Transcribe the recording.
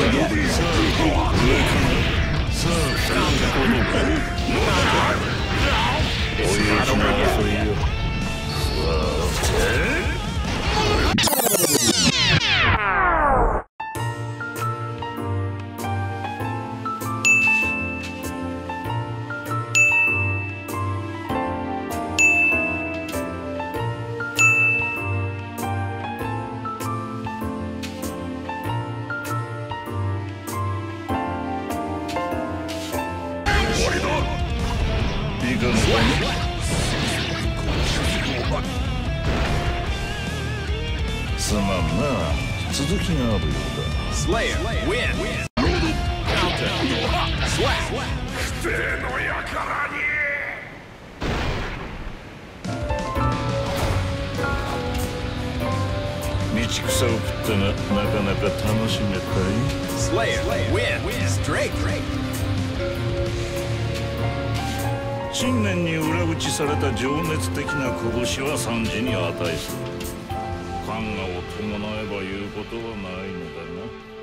すまんな、続きがあるようだ。 Slayer win. Counter. Swag. 否定の輩に。 道草を食ったがなかなか楽しめたい。 Slayer win. Straight. 信念に裏打ちされた情熱的な拳は賛辞に値する。感我を伴えば言うことはないのだな。